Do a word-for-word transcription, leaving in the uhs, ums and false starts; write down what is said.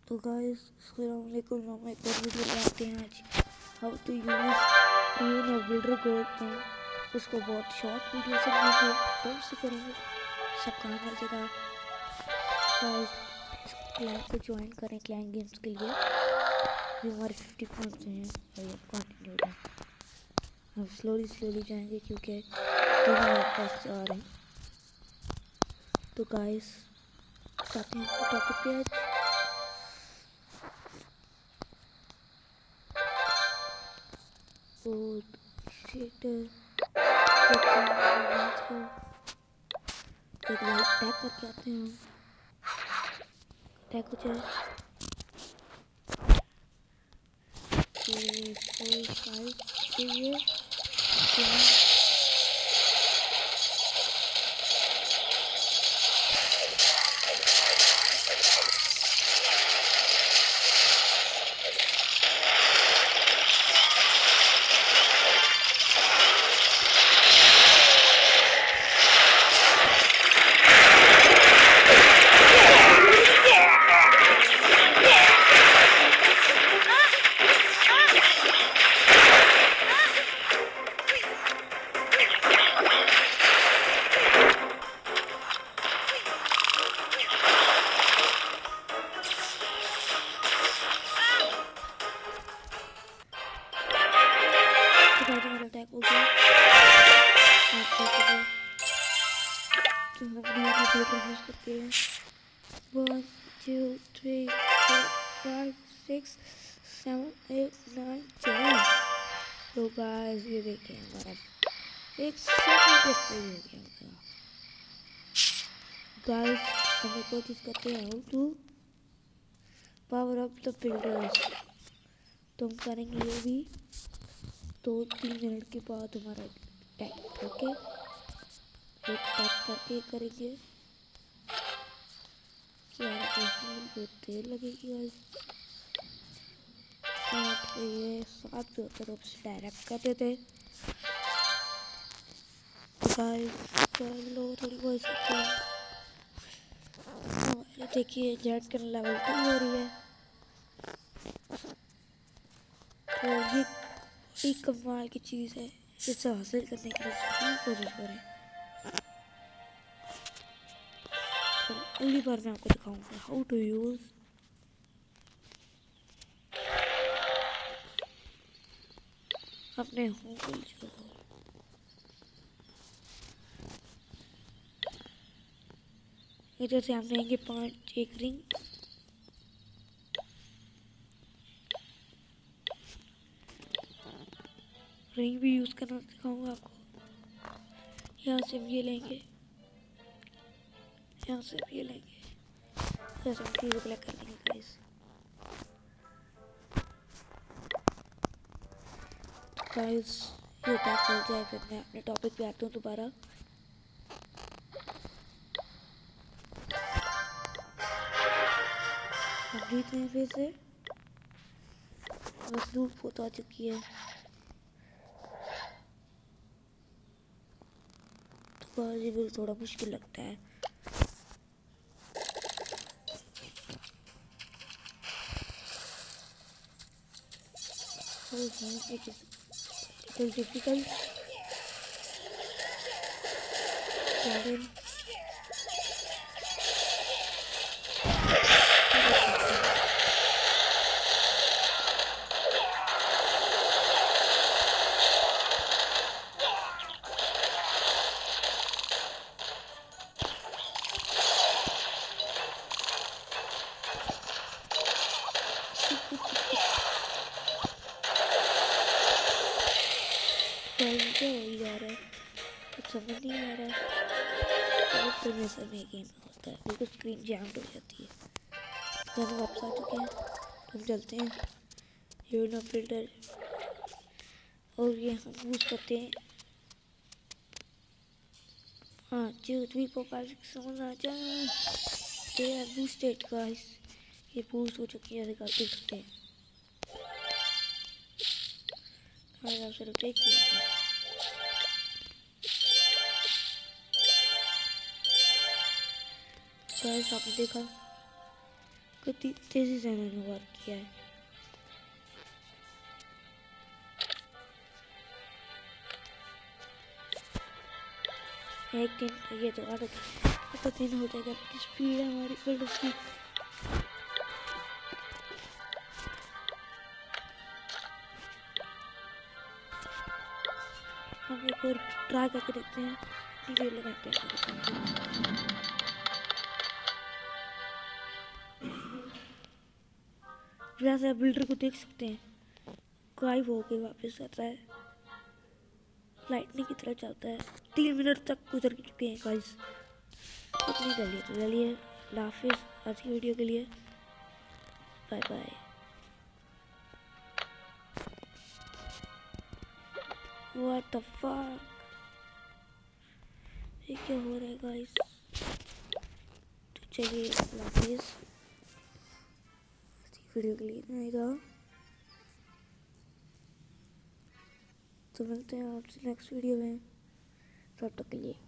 तो गाइस अस्सलाम वालेकुम, हम एक और वीडियो बनाते हैं आज how to use create a builder code. तो उसको बहुत शॉर्ट वीडियो से लेके टाइम से करेंगे, सब काम हर जगह। गाइस इस क्लास को ज्वाइन करें क्लाइंट गेम्स के लिए, जो हमारे फिफ्टी पॉइंट्स हैं और ये कंटिन्यू है। हम स्लोली स्लोली जाएंगे क्योंकि तीन हमारे पास आ रहे हैं। तो गाइस आते हैं टॉपिक पे आज। और शिट एक लाइट टैग करके आते हैं। टैग कुछ है फोर फाइव चाहिए। अटैक हो गया। तो हम यूज करके one two three four five six seven eight nine ten. तो गाइस ये देखिए हमारा एक सेकंड पे सही हो गया। गाइस हम एक और चीज़ करते हैं, how to power up the builders. तो हम करेंगे ये भी दो तीन मिनट के बाद हमारा टैग ओके एक टैग करके करेंगे। क्या बहुत देर लगेगी गाइस। सात ये सात की तरफ से डायरेक्ट कर देते। गाइस चलो थोड़ी वॉइस करते हैं। देखिए जेट का लेवल टू हो रही है। तो ये एक कमाल की चीज़ है, इसे हासिल करने के लिए सभी कोशिश करें। तो अगली बार मैं आपको दिखाऊंगा हाउ टू यूज अपने होम जो इधर से हम लेंगे पांच एक रिंग। रिंग भी यूज करना दिखाऊंगा आपको। यहाँ से भी ये लेंगे, यहाँ से भी ये लेंगे, यहाँ से भी ये कलेक्ट कर लेंगे गाइस। गाइस ये टैग हो जाए फिर मैं अपने टॉपिक पे आता हूँ दोबारा। हम जीते हैं फिर से, बस लूट बहुत आ चुकी है। तो ये भी थोड़ा मुश्किल लगता है। इट इज डिफिकल्ट क्या हो जा रहा है कुछ समझ नहीं आ रहा है। बहुत तरह से में गेम होता है, बिल्कुल स्क्रीन जैम्ड हो जाती है। तो हम वापस आ चुके हैं, हम चलते हैं यूनो फिल्टर और ये हम यूज करते हैं। हाँ two three four five six seven आ जाए। दे आर बूस्टेड गाइस, ये बूस्ट हो चुकी है, देख सकते हैं। हमारे आप सिर्फ देख लिया गाइस, आपने देखा कितनी तेजी से मैंने वर्क किया है। एक दिन ये तो आधा तो दिन हो जाएगा। स्पीड है हमारी बिल्डर्स की। हम एक और ट्राई करके देखते हैं। टीवी लगाते हैं। जैसे बिल्डर को देख सकते हैं गायब होके वापस आता है, लाइटनिंग की तरह चलता है। तीन मिनट तक गुजर चुके हैं गाइस। इतनी चलिए तो चलिए हाफिज़ आज की वीडियो के लिए। Bye bye. What the fuck, ये क्या हो रहा है गाइस? तो चलिए हाफिज़, वीडियो के लिए इतना ही था। तो मिलते हैं आपसे नेक्स्ट वीडियो में, तब तक के लिए।